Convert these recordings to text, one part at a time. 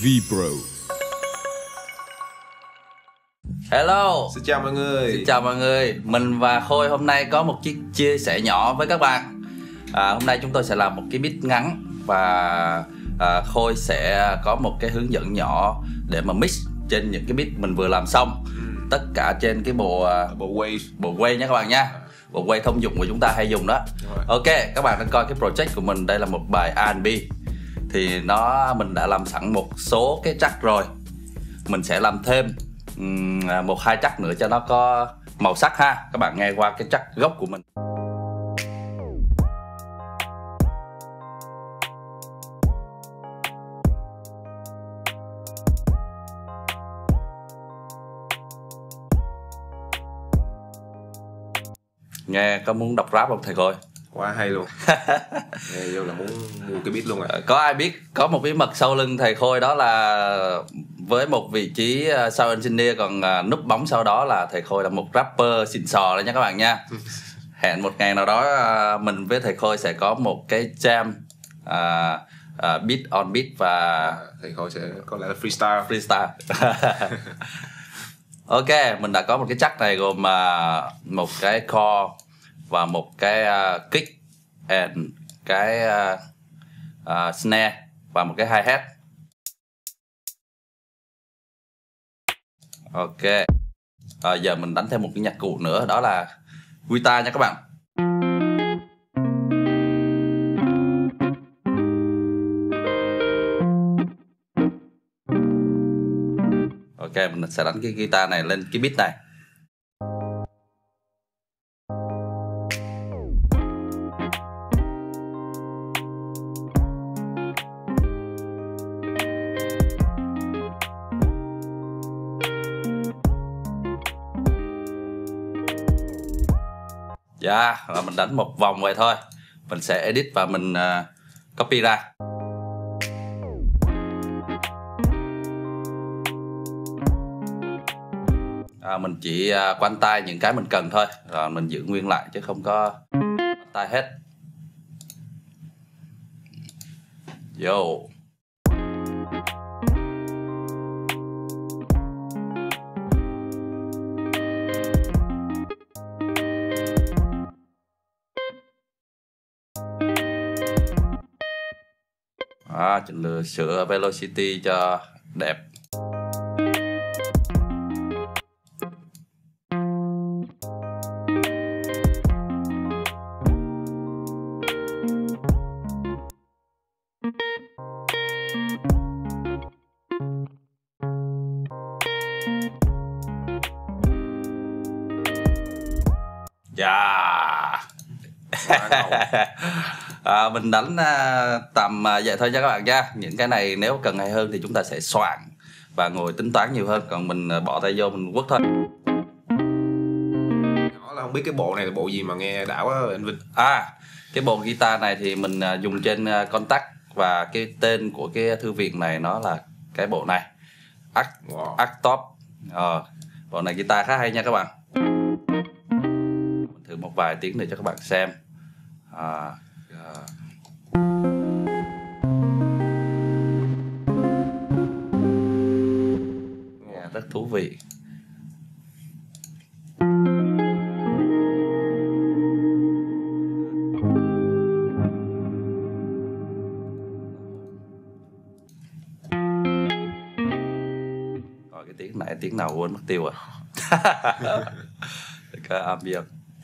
Vipro. Hello. Xin chào mọi người. Xin chào mọi người. Mình và Khôi hôm nay có một chiếc chia sẻ nhỏ với các bạn. Hôm nay chúng tôi sẽ làm một cái beat ngắn và Khôi sẽ có một cái hướng dẫn nhỏ để mà mix trên những cái beat mình vừa làm xong. Tất cả trên cái bộ Wave nha các bạn nha. Bộ Wave thông dụng của chúng ta hay dùng đó. Ok, các bạn đang coi cái project của mình. Đây là một bài R&B. Thì mình đã làm sẵn một số cái track rồi. Mình sẽ làm thêm một hai track nữa cho nó có màu sắc ha. Các bạn nghe qua cái track gốc của mình. Nghe có muốn đọc rap không thầy Khôi? Quá hay luôn. Nghe vô là muốn mua cái beat luôn à. Có ai biết có một bí mật sau lưng thầy Khôi, đó là với một vị trí sound engineer, còn núp bóng sau đó là thầy Khôi là một rapper xịn sò đấy nha các bạn nha. Hẹn một ngày nào đó mình với thầy Khôi sẽ có một cái jam beat on beat và thầy Khôi sẽ có lẽ là freestyle. Ok, mình đã có một cái track này gồm một cái core và một cái kick and cái snare và một cái hi-hat. Ok, giờ mình đánh thêm một cái nhạc cụ nữa, đó là guitar nha các bạn. Ok, mình sẽ đánh cái guitar này lên cái beat này. Và mình đánh một vòng vậy thôi. Mình sẽ edit và mình copy ra. Mình chỉ quanh tay những cái mình cần thôi, rồi mình giữ nguyên lại chứ không có quanh tay hết. Yo. Chỉnh sửa velocity cho đẹp. Mình đánh tầm vậy thôi nha các bạn nha. Những cái này nếu cần hay hơn thì chúng ta sẽ soạn và ngồi tính toán nhiều hơn, còn mình bỏ tay vô mình quất thôi. Đó là không biết cái bộ này là bộ gì mà nghe đã quá anh Vinh. Cái bộ guitar này thì mình dùng trên Kontakt, và cái tên của cái thư viện này nó là cái bộ này, Archtop. Bộ này guitar khá hay nha các bạn. Mình thử một vài tiếng để cho các bạn xem. Rất thú vị. Cái tiếng này tiếng nào quên mất tiêu rồi. Cái ambient.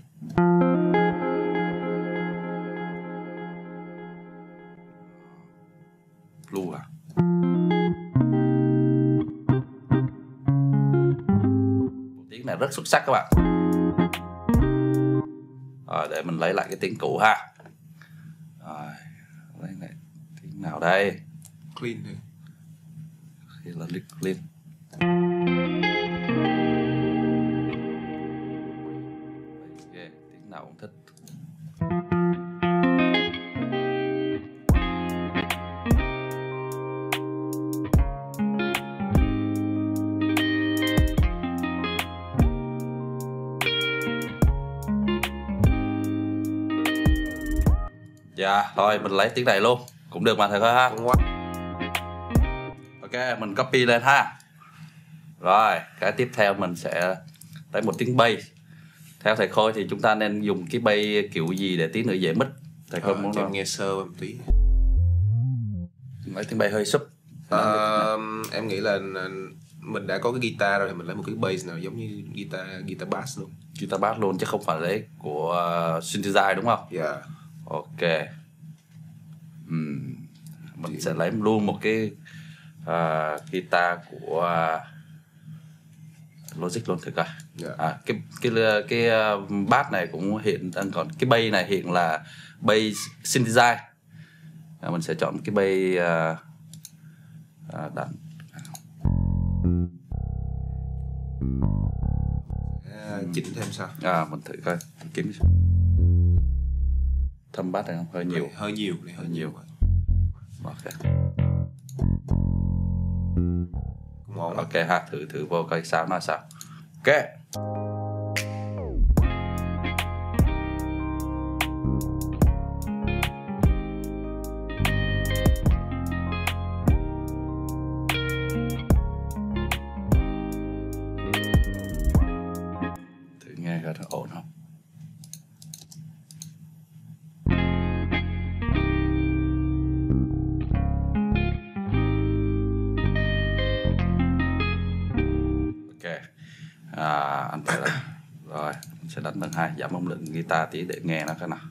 Blue à. Tiếng này rất xuất sắc các bạn. Để mình lấy lại cái tiếng cũ ha. Lấy lại tiếng nào đây? Clean thôi. Đây là clean. Tiếng nào cũng thích. Dạ, thôi mình lấy tiếng này luôn cũng được mà thầy Khôi ha. Ok, Ok, mình copy lên ha. Rồi, cái tiếp theo mình sẽ lấy một tiếng bass. Theo thầy Khôi thì chúng ta nên dùng cái bass kiểu gì để tí nữa dễ mix? Thầy Khôi muốn em nghe sơ một tí. Lấy tiếng bass hơi súp. Em nghĩ là mình đã có cái guitar rồi thì mình lấy một cái bass nào giống như guitar bass luôn. Guitar bass luôn chứ không phải lấy của synthesizer đúng không? Yeah. Ok. Mình sẽ lấy luôn một cái guitar của Logic luôn thử coi. Yeah. Cái bass này cũng hiện đang còn cái bass này hiện là bass synthesizer. Mình sẽ chọn cái bass đàn. Chỉnh thêm sao? Mình thử coi, kiếm thâm bass này không? Hơi nhiều. Hơi nhiều. Ok. Ngon. Ok ha, thử vô coi sao nó sao. Ok. Thử nghe coi nó ổn không. Anh thấy là rồi mình sẽ đánh tầng 2, giảm âm lượng guitar tí để nghe nó cái nào.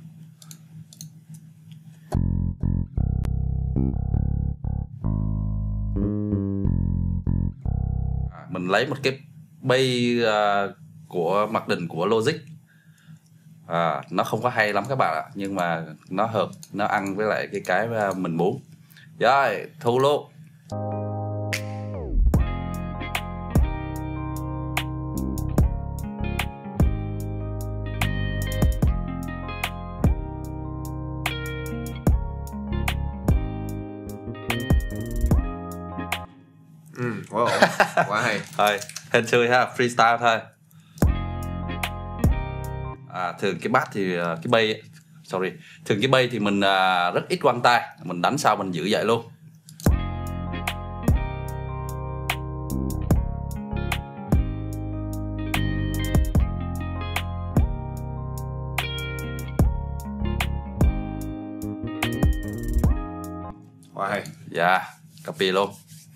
Mình lấy một cái bass của mặc định của Logic. Nó không có hay lắm các bạn ạ, nhưng mà nó hợp, nó ăn với lại cái mình muốn. Rồi, thu luôn. Wow, quá hay. Thôi, hên xui ha, freestyle thôi. Thường cái bass thì thường cái bass thì mình rất ít quăng tay, mình đánh sao mình giữ vậy luôn. Quá hay. Dạ, copy luôn.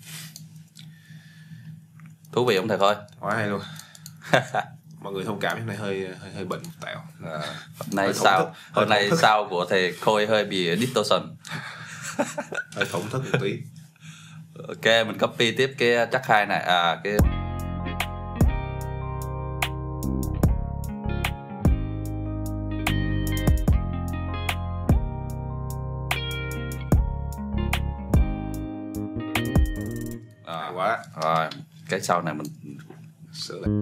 Thú vị không thầy Khôi? Quá hay luôn. Mọi người thông cảm, hôm nay hơi bệnh một tẹo. Hôm nay sao của thầy Khôi hơi bị distortion. Hơi thổn thức một tí. Ok, mình copy tiếp cái track 2 này. Cái quá. Rồi, cái sau này mình sửa lại.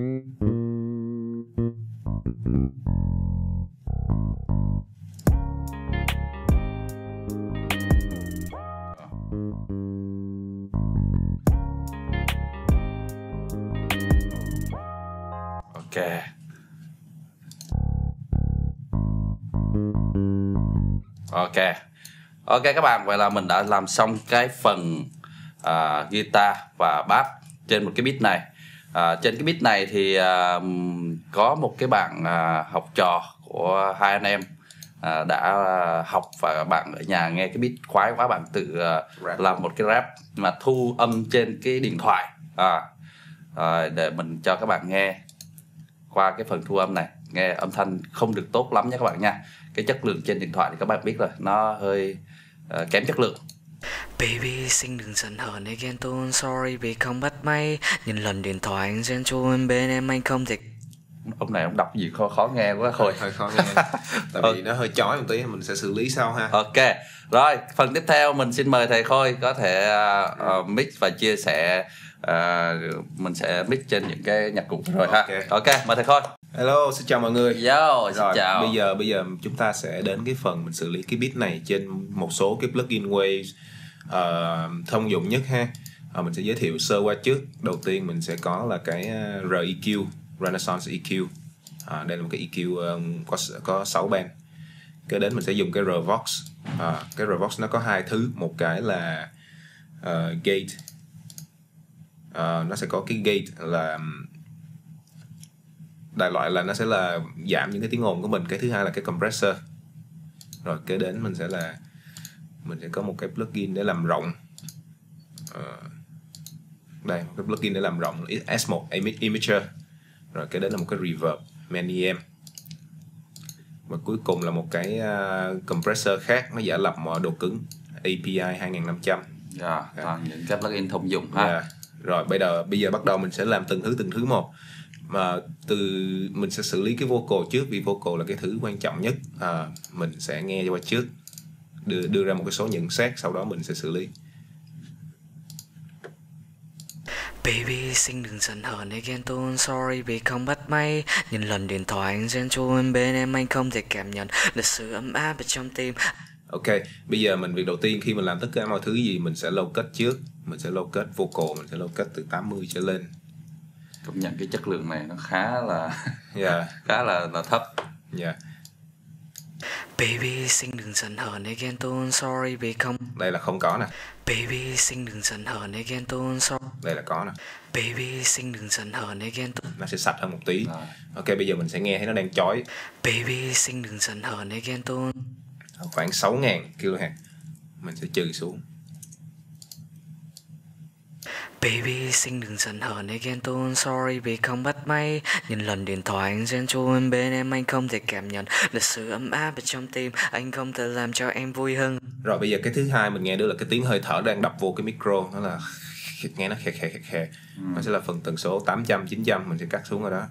Ok các bạn, vậy là mình đã làm xong cái phần guitar và bass trên một cái beat này. Trên cái beat này thì có một cái bạn học trò của hai anh em đã học, và bạn ở nhà nghe cái beat khoái quá, bạn tự làm một cái rap mà thu âm trên cái điện thoại để mình cho các bạn nghe qua cái phần thu âm này. Nghe âm thanh không được tốt lắm nha các bạn nha. Cái chất lượng trên điện thoại thì các bạn biết rồi, nó hơi kém chất lượng. Baby xin đừng giận hờn hay ghen tuông, sorry vì không bắt máy. Nhìn lần điện thoại anh xen chuông bên em anh không thể. Ông này ông đọc gì khó nghe quá Khôi. Hơi khó nghe. Tại vì nó hơi chói một tí, mình sẽ xử lý sau ha. Ok, rồi phần tiếp theo mình xin mời thầy Khôi có thể mix và chia sẻ. Mình sẽ mix trên những cái nhạc cụ rồi ha. Ok, mời thầy Khôi. Hello, xin chào mọi người. Yo, xin chào. Bây giờ chúng ta sẽ đến cái phần mình xử lý cái beat này trên một số cái plugin Waves thông dụng nhất ha. Mình sẽ giới thiệu sơ qua trước. Đầu tiên mình sẽ có là cái REQ, Renaissance EQ. Đây là một cái EQ có 6 band. Kế đến mình sẽ dùng cái RVox. Cái RVox nó có hai thứ, một cái là gate Nó sẽ có cái gate là đại loại là nó sẽ là giảm những cái tiếng ồn của mình. Cái thứ hai là cái compressor. Rồi kế đến mình sẽ có một cái plugin để làm rộng. Đây, một cái plugin để làm rộng S1 Imager. Rồi kế đến là một cái reverb Many-M. Và cuối cùng là một cái compressor khác, nó giả lập mọi độ cứng API 2500. Toàn những cái plugin thông dụng ha. Rồi bây giờ bắt đầu mình sẽ làm từng thứ một. Mà mình sẽ xử lý cái vocal trước, vì vocal là cái thứ quan trọng nhất. Mình sẽ nghe qua trước, đưa ra một cái số nhận xét, sau đó mình sẽ xử lý. Baby xinh đừng giận hờn hay ghen tuông, sorry vì không bắt máy. Nhìn lần điện thoại anh ghen tuông, bên em anh không thể cảm nhận được sự ấm áp ở trong tim. Ok, bây giờ việc đầu tiên khi mình làm tất cả mọi thứ gì, mình sẽ low cut trước. Mình sẽ low cut vocal, mình sẽ low cut từ 80 trở lên. Công nhận cái chất lượng này nó khá là khá là thấp. Baby xinh đừng giận hờn hay ghen tuông, sorry vì không. Đây là không có nè. Baby xinh đừng giận hờn hay ghen tuông, sorry. Đây là có nè. Baby xinh đừng giận hờn hay ghen tuông. Nó sẽ sạch hơn một tí. Ok, bây giờ mình sẽ nghe thấy nó đang chói. Baby xinh đừng giận hờn hay ghen tuông. Khoảng 6.000 kHz. Mình sẽ trừ xuống. Baby xinh đừng giận hờn hay ghen tuông, sorry vì không bắt máy. Nhìn lần điện thoại anh ghen tuông, bên em anh không thể cảm nhận được sự ấm áp ở trong tim. Anh không thể làm cho em vui hơn. Rồi bây giờ cái thứ hai mình nghe được là cái tiếng hơi thở đang đập vô cái micro. Nó là nghe nó khè. Nó sẽ là phần tần số 800, 900. Mình sẽ cắt xuống ở đó.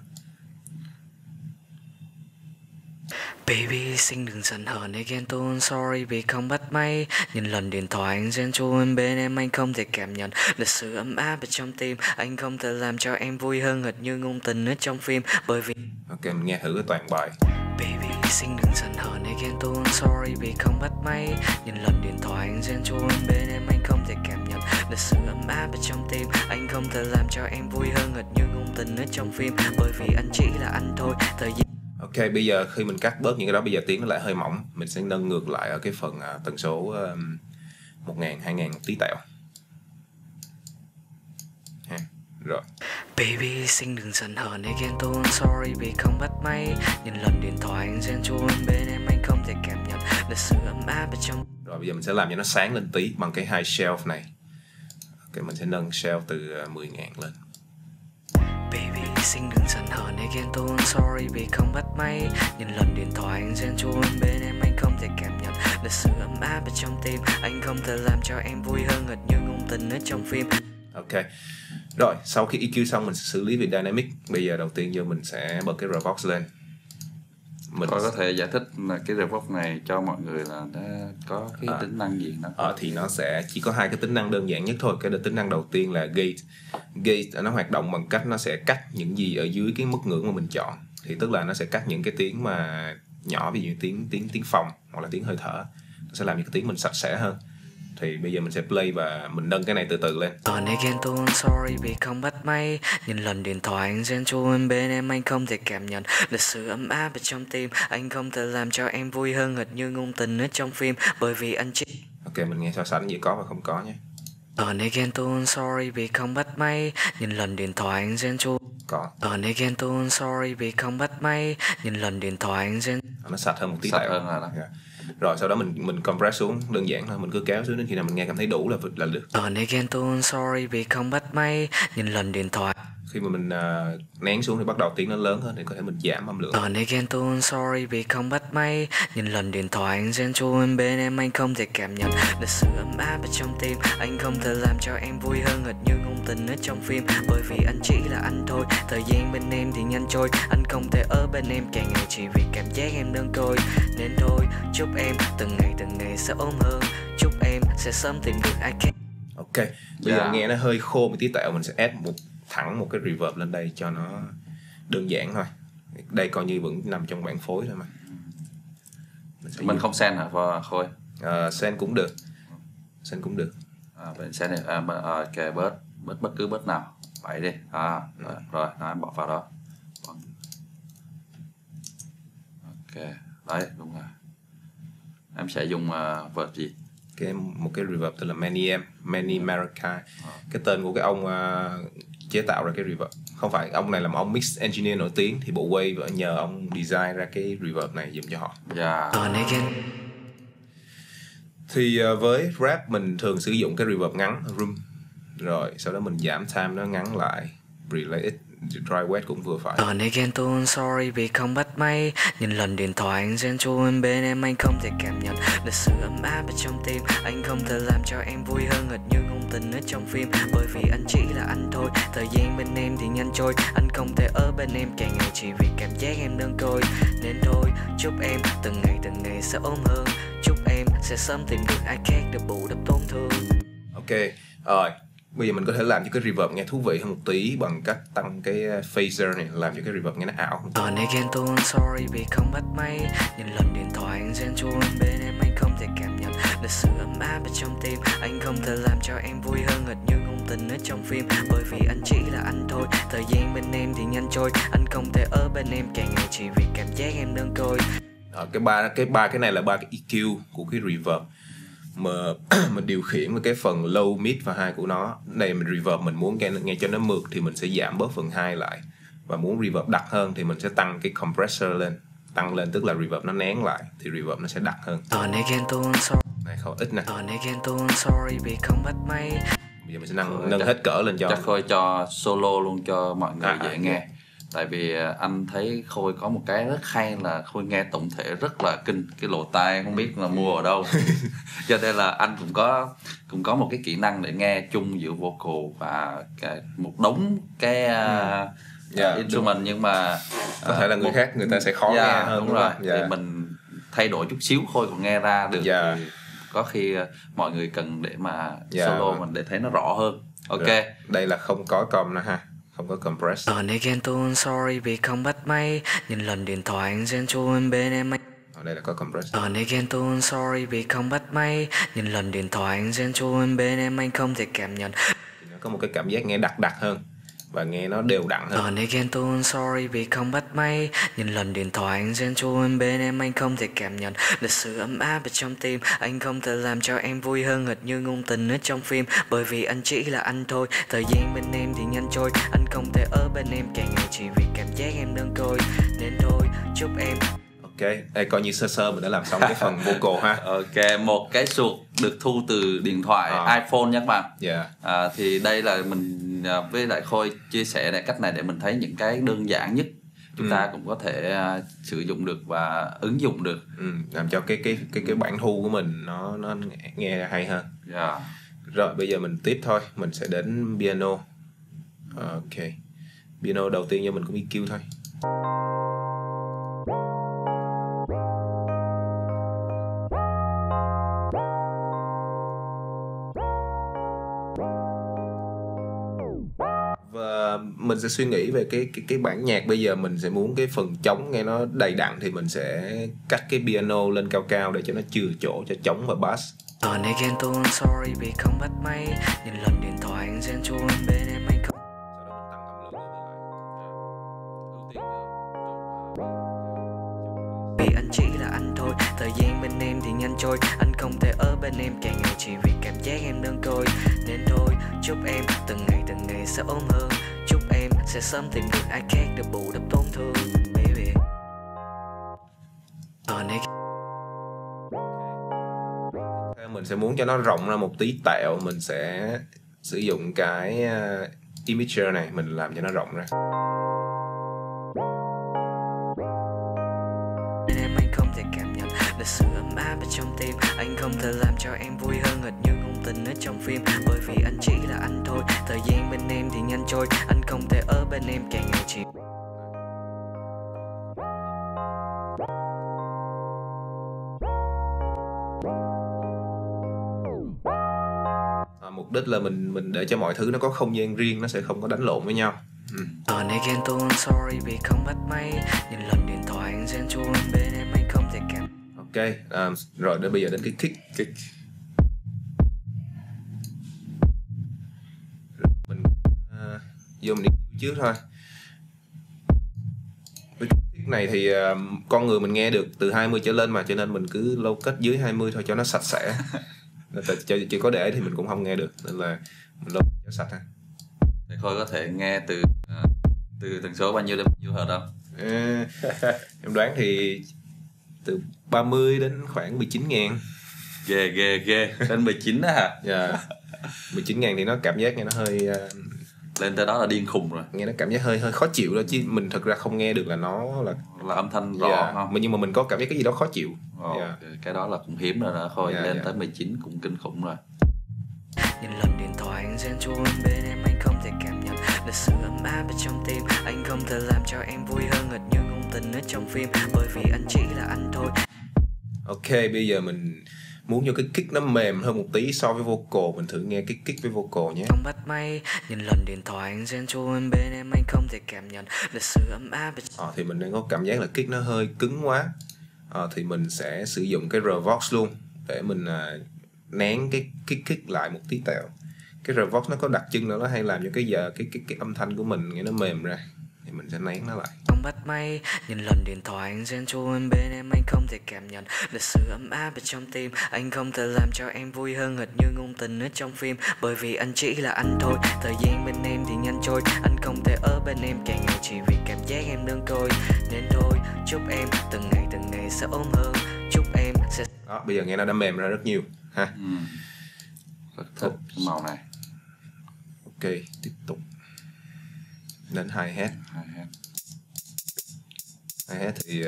Baby xinh đừng giận hờn hay ghen tuông, sorry vì không bắt máy. Nhìn lần điện thoại anh ghen tuông, bên em anh không thể cảm nhận được sự ấm áp ở trong tim. Anh không thể làm cho em vui hơn hệt như ngôn tình ở trong phim. Bởi vì ok, mình nghe thử cái toàn bài. Baby xinh đừng giận hờn hay ghen tuông, sorry vì không bắt máy. Nhìn lần điện thoại anh ghen tuông, bên em anh không thể cảm nhận được sự ấm áp ở trong tim. Anh không thể làm cho em vui hơn hệt như ngôn tình ở trong phim. Bởi vì anh chỉ là anh thôi. Thời gian. Ok, bây giờ khi mình cắt bớt những cái đó, bây giờ tiếng nó lại hơi mỏng. Mình sẽ nâng ngược lại ở cái phần tần số 1.000, 2.000 một tí tẹo. Rồi. Baby xinh đừng giận hờn hay ghen tuông, sorry vì không bắt máy. Nhìn lần điện thoại anh ghen tuông, bên em anh không thể cảm nhận được sự ấm áp ở trong. Rồi bây giờ mình sẽ làm cho nó sáng lên tí bằng cái high shelf này. Ok, mình sẽ nâng shelf từ 10.000 lên. Baby xinh đừng giận hờn hay ghen tuông, sorry vì không bắt máy. Nhìn lần điện thoại anh ghen tuông, bên em anh không thể cảm nhận được sự ấm áp ở trong tim. Anh không thể làm cho em vui hơn hệt như ngôn tình ở trong phim. Ok. Rồi, sau khi EQ xong mình sẽ xử lý về dynamic. Bây giờ đầu tiên giờ mình sẽ bật cái Revox lên. Mình có thể giải thích là cái Revox này cho mọi người là nó có cái tính năng gì đó. Thì nó sẽ chỉ có hai cái tính năng đơn giản nhất thôi. Cái tính năng đầu tiên là gate. Gate nó hoạt động bằng cách nó sẽ cắt những gì ở dưới cái mức ngưỡng mà mình chọn. Thì tức là nó sẽ cắt những cái tiếng mà nhỏ, ví dụ tiếng phòng hoặc là tiếng hơi thở. Nó sẽ làm những cái tiếng mình sạch sẽ hơn. Thì bây giờ mình sẽ play và mình nâng cái này từ từ lên. Này ghen tuông, sorry vì không bắt máy. Nhìn lần điện thoại anh ghen tuông, bên em anh không thể cảm nhận được sự ấm áp ở trong tim. Anh không thể làm cho em vui hơn hệt như ngôn tình ở trong phim. Bởi vì anh chỉ. Ok, mình nghe so sánh giữa có và không có nhé. Này ghen tuông, sorry vì không bắt máy. Nhìn lần điện thoại anh ghen tuông. Có. Này ghen tuông, sorry vì không bắt máy. Nhìn lần điện thoại anh ghen. Nó sạch hơn một tí sạch tẹo. hơn rồi đó. Rồi sau đó mình compress xuống, đơn giản thôi, mình cứ kéo xuống đến khi nào mình nghe cảm thấy đủ là được. Này ghen tuông, sorry vì không bắt máy. Nhìn lần điện thoại. Khi mà mình nén xuống thì bắt đầu tiếng nó lớn hơn thì có thể mình giảm âm lượng. Này ghen tuông, sorry vì không bắt máy. Nhìn lần điện thoại anh ghen tuông, bên em anh không thể cảm nhận được sự ấm áp ở trong tim. Anh không thể làm cho em vui hơn hệt như ngôn tình ở trong phim. Bởi vì anh chỉ là anh thôi. Thời gian bên em thì nhanh trôi. Anh không thể ở bên em cả ngày chỉ vì cảm giác em đơn côi. Nên thôi, chúc em từng ngày sẽ ốm hơn. Chúc em sẽ sớm tìm được ai khác. Ok, bây giờ nghe nó hơi khô một tí tẹo, mình sẽ add thẳng một cái reverb lên đây cho nó đơn giản thôi. Đây coi như vẫn nằm trong bản phối thôi mà. Mình không send hả Khôi? Send cũng được. Send cũng được. Bên send này ok, bớt bất cứ bớt nào. Vậy đi. Rồi, nó bỏ vào đó. Ok, đấy đúng rồi. Em sẽ dùng vợt gì? một cái reverb tên là Manny Maracay. Cái tên của cái ông chế tạo ra cái reverb. Không phải, ông này là một ông mix engineer nổi tiếng, thì bộ Wave nhờ ông design ra cái reverb này giùm cho họ. Thì với rap mình thường sử dụng cái reverb ngắn room, rồi sau đó mình giảm time nó ngắn lại, relay ít, dry wet cũng vừa phải. Còn again tôi sorry vì không bắt máy. Nhìn lần điện thoại anh gen trôi bên em, anh không thể cảm nhận được sự ấm áp ở trong tim. Anh không thể làm cho em vui hơn hệt như ngôn tình ở trong phim, bởi vì anh chỉ là anh thôi. Thời gian bên em thì nhanh trôi, anh không thể ở bên em cả ngày chỉ vì cảm giác em đơn côi. Nên thôi chúc em từng ngày sẽ ốm hơn, chúc em sẽ sớm tìm được ai khác để bù đắp tổn thương. Ok, rồi bây giờ mình có thể làm cho cái reverb nghe thú vị hơn một tí bằng cách tăng cái phaser này, làm cho cái reverb nghe nó ảo. Còn again tôi sorry vì không bắt máy. Nhìn lần điện thoại anh gen trôi bên em, anh không thể cảm nhận được sự ấm áp ở trong tim. Anh không thể làm cho em vui hơn hệt như ngôn tình ở trong phim, bởi vì anh chỉ là anh thôi. Thời gian bên em thì nhanh trôi, anh không thể ở bên em cả ngày chỉ vì cảm giác em đơn côi. Cái này là ba cái EQ của cái reverb mà mình điều khiển với cái phần low, mid và high của nó. Này mình reverb mình muốn nghe cho nó mượt thì mình sẽ giảm bớt phần high lại, và muốn reverb đặc hơn thì mình sẽ tăng cái compressor lên, tăng lên tức là reverb nó nén lại thì reverb nó sẽ đặc hơn. Còn again tôi sorry. Này không ít nè. Còn again tôi sorry vì không bắt máy. Bây giờ mình sẽ nâng hết cỡ lên cho. Chắc Khôi cho solo luôn cho mọi người dễ nghe. Tại vì anh thấy Khôi có một cái rất hay là Khôi nghe tổng thể rất là kinh, cái lỗ tai không biết là mua ở đâu. Cho nên là anh cũng có một cái kỹ năng để nghe chung giữa vocal và một đống cái instrument, nhưng mà có thể là người khác người ta sẽ khó nghe hơn. Đúng rồi. Thì mình thay đổi chút xíu Khôi còn nghe ra được. Thì có khi mọi người cần để mà solo mình để thấy nó rõ hơn. Ok. Được. Đây là không có com nữa ha, không có compress. Còn again tôi sorry vì không bắt máy. Nhìn lần điện thoại anh gen trôi bên em, anh ở đây là có compress. Còn again tôi sorry vì không bắt máy. Nhìn lần điện thoại anh gen trôi bên em, anh không thể cảm nhận. Nó có một cái cảm giác nghe đặc hơn và nghe nó đều đặn hơn. Còn again tôi sorry vì không bắt máy. Nhìn lần điện thoại anh gen trôi bên em, anh không thể cảm nhận được sự ấm áp ở trong tim. Anh không thể làm cho em vui hơn hệt như ngôn tình ở trong phim, bởi vì anh chỉ là anh thôi. Thời gian bên em thì nhanh trôi, anh không thể ở bên em cả ngày chỉ vì cảm giác em đơn côi. Nên thôi chúc em. Ok, đây coi như sơ mình đã làm xong cái phần vocal ha. Ok, một cái suột được thu từ điện thoại iPhone nha các bạn. Thì đây là mình với lại Khôi chia sẻ lại cách này để mình thấy những cái đơn giản nhất chúng ta cũng có thể sử dụng được và ứng dụng được. Làm cho cái bản thu của mình nó nghe hay hơn. Rồi bây giờ mình tiếp thôi, mình sẽ đến piano. Ok, piano đầu tiên cho mình cũng EQ thôi. Và mình sẽ suy nghĩ về cái bản nhạc. Bây giờ mình sẽ muốn cái phần trống nghe nó đầy đặn thì mình sẽ cắt cái piano lên cao cao để cho nó chừa chỗ cho trống và bass. Còn again tôi sorry vì không bắt máy. Nhìn lần điện thoại anh gen trôi bên em, anh không. Vì anh chỉ là anh thôi. Thời gian bên em thì nhanh trôi, anh không thể ở bên em cả ngày chỉ vì cảm giác em đơn côi. Nên thôi chúc em từng ngày sẽ ốm hơn, chúc em sẽ sớm tìm được ai khác để bù đắp tổn thương, baby. Mình sẽ muốn cho nó rộng ra một tí tẹo, mình sẽ sử dụng cái imager này, mình làm cho nó rộng ra. Em anh không thể cảm nhận được sự ấm áp ở trong tim. Anh không thể làm cho em vui hơn hệt như ngôn tình ở trong phim, bởi vì anh chỉ là anh thôi. Thời gian bên em thì nhanh trôi, anh không thể ở bên em cả ngày chỉ. Mục đích là mình để cho mọi thứ nó có không gian riêng, nó sẽ không có đánh lộn với nhau. Còn again tôi sorry vì không bắt máy. Nhìn lần điện thoại anh gen trôi bên em, anh không thể cảm. Ok, rồi đến bây giờ đến cái kick. Mình vô mình đi trước thôi. Cái kick này thì con người mình nghe được từ 20 trở lên mà, cho nên mình cứ low cut dưới 20 thôi cho nó sạch sẽ. Chỉ có để thì mình cũng không nghe được, nên là mình lột cho sạch ha. Thì Khôi có thể nghe từ tần số bao nhiêu đến bao nhiêu hertz không? Em đoán thì từ 30 đến khoảng 19.000. Ghê đến 19 đó hả? Yeah. 19.000 thì nó cảm giác nghe nó hơi lên tới đó là điên khùng rồi, nghe nó cảm giác hơi khó chịu đó, chứ mình thực ra không nghe được là nó là âm thanh rõ không? Nhưng mà mình có cảm giác cái gì đó khó chịu. Cái đó là cũng hiếm rồi đó. Khôi lên yeah. tới 19 cũng kinh khủng rồi. Những lần điện thoại anh xen chuông bên em, anh không thể cảm nhận được sự ấm áp ở trong tim. Anh không thể làm cho em vui hơn hệt như ngôn tình ở trong phim, bởi vì anh chỉ là anh thôi. Ok, bây giờ mình muốn cho cái kick nó mềm hơn một tí so với vocal. Mình thử nghe cái kick với vocal nhé. Không bắt máy, những lần điện thoại anh xen chuông bên em, anh không thể cảm nhận được sự ấm áp ở... Thì mình đang có cảm giác là kick nó hơi cứng quá. Thì mình sẽ sử dụng cái revox luôn để mình nén cái kick lại một tí tẹo. Cái revox nó có đặc trưng đó, nó hay làm cho cái âm thanh của mình nghe nó mềm ra, thì mình sẽ nén nó lại. Không bắt máy, những lần điện thoại anh xen chuông bên em, anh không thể cảm nhận được sự ấm áp ở trong tim. Anh không thể làm cho em vui hơn hệt như ngôn tình ở trong phim, bởi vì anh chỉ là anh thôi. Thời gian bên em thì nhanh trôi, anh không thể ở bên em càng ngày chỉ vì cảm giác em đơn côi. Nên thôi, chúc em từng ngày sẽ ốm hơn. Chúc em sẽ... Đó, bây giờ nghe nó đã mềm ra rất nhiều ha. Rất thích cái màu này. Ok, tiếp tục đến hi-hat. Hi-hat thì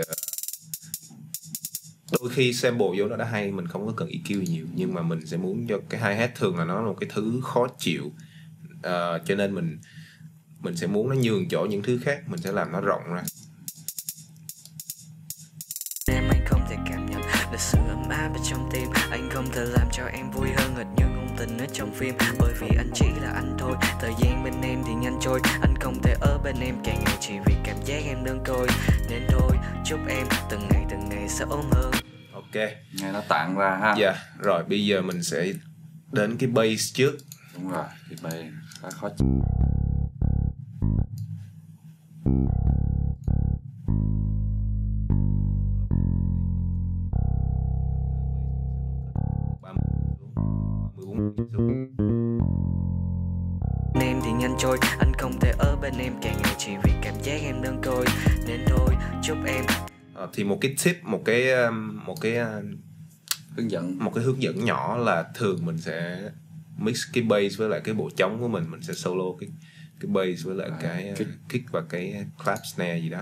đôi khi sample vô nó đã hay, mình không có cần EQ nhiều, nhưng mà mình sẽ muốn cho cái hi-hat, thường là nó là một cái thứ khó chịu, cho nên mình sẽ muốn nó nhường chỗ những thứ khác, mình sẽ làm nó rộng ra. Em anh không thể cảm nhận được sự ấm áp ở trong tim. Anh không thể làm cho em vui hơn hệt như ngôn tình ở trong phim, bởi vì anh chỉ là anh thôi. Thời gian bên em thì nhanh trôi, anh không thể ở bên em càng ngày chỉ vì cảm giác em đơn côi. Nên thôi, chúc em từng ngày sẽ ốm hơn. Ok, nghe nó tản ra ha. Dạ, rồi bây giờ mình sẽ đến cái bass trước. Đúng rồi, cái bass khá khó chịu. Em thì nhanh trôi, anh không thể ở bên em càng ngày chỉ vì cảm giác em đơn côi. Nên thôi, chúc em. Thì một cái tip, một cái hướng dẫn nhỏ là thường mình sẽ mix cái bass với lại cái bộ trống của mình sẽ solo cái bass với lại cái kick và cái clap snare gì đó.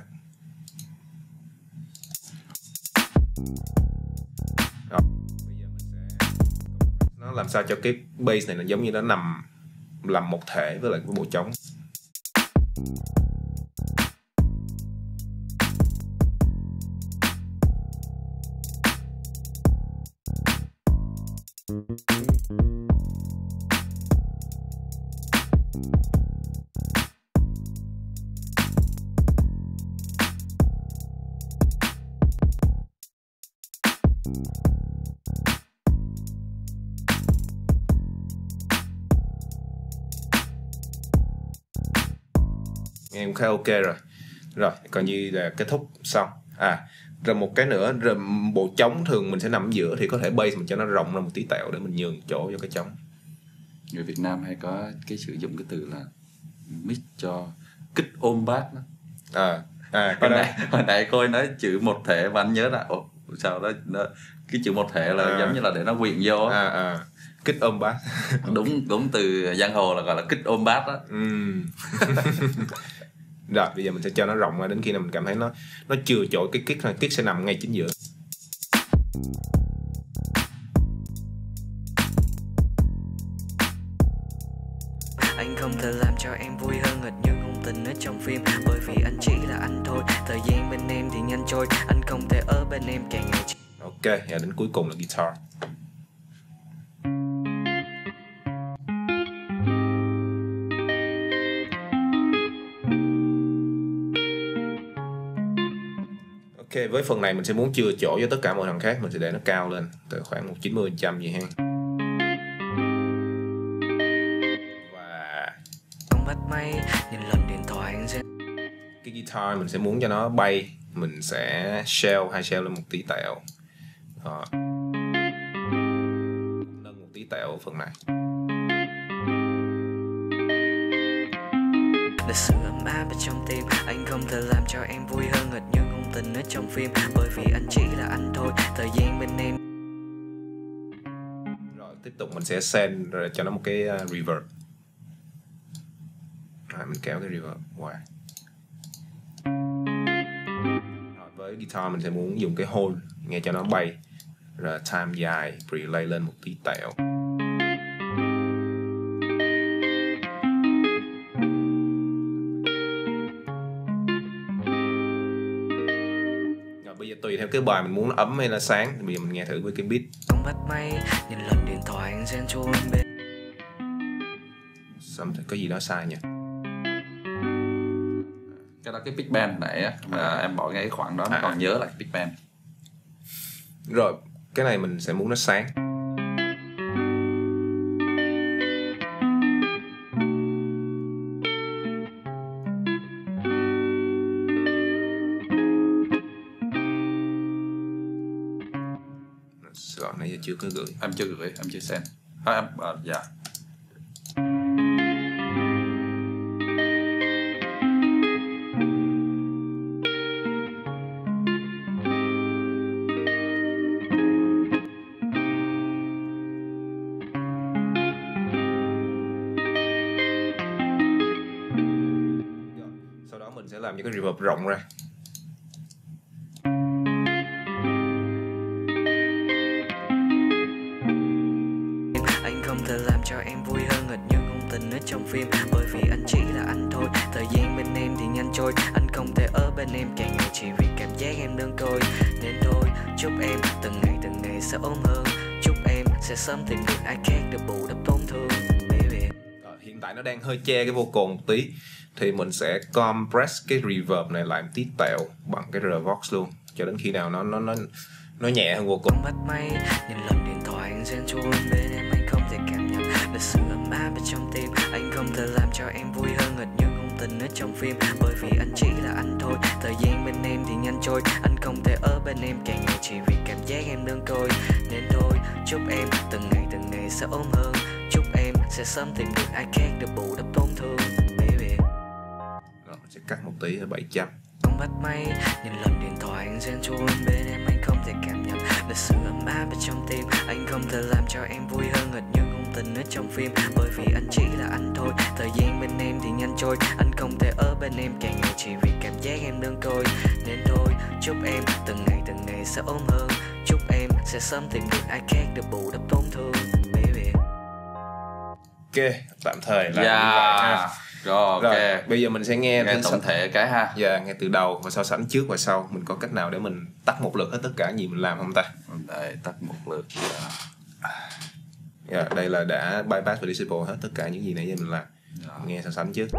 Rồi, bây giờ mình sẽ nó làm sao cho cái bass này nó giống như nó làm một thể với lại cái bộ trống. Nghe cũng khá ok rồi. Rồi, coi như là kết thúc xong. Rồi một cái nữa, rồi bộ trống thường mình sẽ nằm ở giữa, thì có thể bass mình cho nó rộng ra một tí tẹo để mình nhường chỗ cho cái trống. Người Việt Nam hay có cái sử dụng cái từ là mix cho kích ôm bass đó. Hồi nãy Khôi nói chữ một thể và anh nhớ là sao đó cái chữ một thể là giống như là để nó quyện vô kích ôm bass. đúng từ giang hồ là gọi là kích ôm bass đó. Rồi bây giờ mình sẽ cho nó rộng ra đến khi nào mình cảm thấy nó chừa chỗ cái kick thôi. Kick sẽ nằm ngay chính giữa. Anh không thể làm cho em vui hơn hệt như ngôn tình ở trong phim, bởi vì anh chỉ là anh thôi. Thời gian bên em thì nhanh trôi, anh không thể ở bên em càng ngày. Ok, và đến cuối cùng là guitar. Ok, với phần này mình sẽ muốn chừa chỗ cho tất cả mọi thằng khác, mình sẽ để nó cao lên từ khoảng 90% gì ha. Và Không bắt máy, nhìn lần điện thoại anh sẽ... cái guitar mình sẽ muốn cho nó bay, mình sẽ shell lên một tí tẹo. Nâng một tí tí tẹo ở phần này. Là sự ấm áp ở trong tim, anh không thể làm cho em vui hơn hệt như ngôn tình ở trong phim, bởi vì anh chỉ là anh thôi, thời gian bên em. Rồi tiếp tục mình sẽ send rồi cho nó một cái reverb. Rồi mình kéo cái reverb qua. Rồi với guitar mình sẽ muốn dùng cái hold nghe cho nó bay, rồi time dài, relay lên một tí tẹo. Rồi bây giờ tùy theo cái bài mình muốn nó ấm hay là sáng thì bây giờ mình nghe thử với cái beat. Không bắt máy, nhìn lần điện thoại anh xen chuông bên. Có gì đó sai nhỉ? Cái đó cái big band nãy á, em bỏ ngay cái khoảng đó nó còn nhớ lại cái big band. Rồi cái này mình sẽ muốn nó sáng. Rồi nãy giờ chưa có gửi. Em chưa send. Em dạ. Sau đó mình sẽ làm những cái reverb rộng ra. Anh không thể làm cho em vui hơn hệt như ngôn tình ở trong phim, bởi vì anh chỉ là anh thôi, thời gian bên em thì nhanh trôi, anh không thể ở bên em càng ngày chỉ vì cảm giác em đơn côi. Nên thôi chúc em từng ngày sẽ ốm hơn, chúc em sẽ sớm tìm được ai khác để bù đắp tổn thương, baby. Hiện tại nó đang hơi che cái vocal một tí, thì mình sẽ compress cái reverb này lại một tí tẹo bằng cái Revox luôn, cho đến khi nào nó nhẹ hơn vocal. Bắt máy, nhìn lần điện thoại anh xen chuông bên em, anh không thể cảm nhận được sự ấm áp ở trong tim, anh không thể làm cho em vui hơn hệt như ngôn tình ở trong phim, bởi vì anh chỉ là anh thôi, thời gian bên em thì nhanh trôi, anh không thể ở bên em càng ngày chỉ vì cảm giác em đơn côi. Nên thôi chúc em từng ngày sẽ ốm hơn, chúc em sẽ sớm tìm được ai khác để bù đắp tổn thương, baby. Rồi mình sẽ cắt một tí ở 700. Không bắt máy, nhìn lần điện thoại anh xen chuông bên em, anh không thể cảm nhận được sự ấm áp ở trong tim, anh không thể làm cho em vui hơn hệt như ngôn tình ở trong phim, bởi vì anh chỉ là anh thôi, thời gian bên em thì nhanh trôi, anh không thể ở bên em càng ngày chỉ vì cảm giác em đơn côi. Nên thôi chúc em từng ngày sẽ ốm hơn, chúc em sẽ sớm tìm được ai khác để bù đắp tổn thương, baby. Ok, tạm thời là như vậy ha. Rồi, ok. Rồi, bây giờ mình sẽ nghe tổng thể cái ha. Dạ, nghe từ đầu và so sánh trước và sau. Mình có cách nào để mình tắt một lượt hết tất cả gì mình làm không ta? Đây, tắt một lượt. Dạ, đây là đã bypass và disable hết tất cả những gì nãy giờ mình làm. Nghe so sánh trước.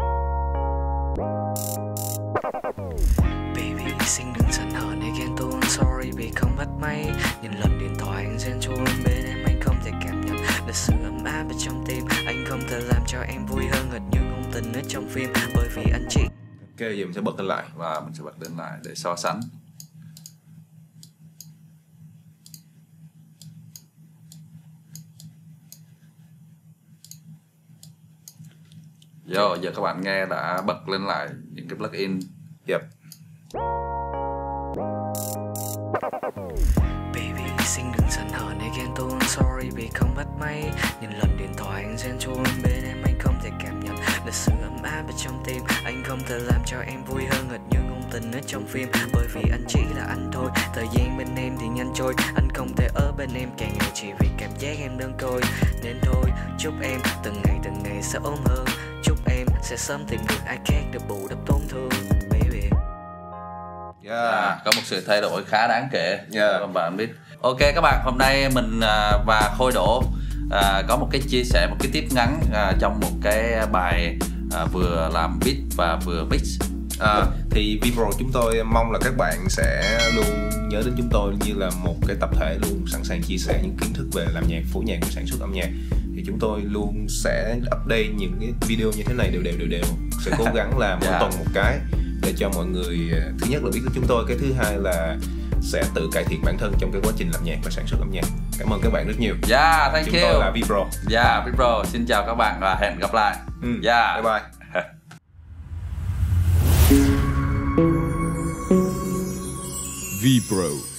Baby xin đừng giận hờn hay ghen tuông, sorry vì không bắt máy, nhìn lần điện thoại anh xen chuông bên em, anh không thể cảm nhận được sự ấm áp ở trong tim, anh không thể làm cho em vui hơn hệt như ngôn tình ở trong phim, bởi vì anh chỉ. Ok, giờ mình sẽ bật lên lại. Và mình sẽ bật lên lại để so sánh. Giờ các bạn nghe đã bật lên lại những cái plugin. Yep. Baby xin đừng giận hờn hay ghen tuông, sorry vì không bắt máy, nhìn lần điện thoại anh xen chuông bên em, anh không thể cảm nhận được sự ấm áp ở trong tim, anh không thể làm cho em vui hơn hệt như ngôn tình ở trong phim, bởi vì anh chỉ là anh thôi, thời gian bên em thì nhanh trôi, anh không thể ở bên em càng ngày chỉ vì cảm giác em đơn côi. Nên thôi chúc em từng ngày sẽ ốm hơn, chúc em sẽ sớm tìm được ai khác để bù đắp tổn thương, baby. Có một sự thay đổi khá đáng kể. Các bạn biết. Ok các bạn, hôm nay mình và Khôi Đỗ có một cái chia sẻ, một cái tip ngắn trong một cái bài vừa làm beat và vừa mix. Thì Vipro chúng tôi mong là các bạn sẽ luôn nhớ đến chúng tôi như là một cái tập thể luôn sẵn sàng chia sẻ những kiến thức về làm nhạc, phối nhạc và sản xuất âm nhạc. Thì chúng tôi luôn sẽ update những cái video như thế này đều, sẽ cố gắng làm mỗi tuần một cái để cho mọi người thứ nhất là biết đến chúng tôi, cái thứ hai là sẽ tự cải thiện bản thân trong cái quá trình làm nhạc và sản xuất âm nhạc. Cảm ơn các bạn rất nhiều. Yeah, thank Chúng you. tôi là Vipro. Yeah, Vipro. Xin chào các bạn và hẹn gặp lại. Yeah. Bye bye. Vipro.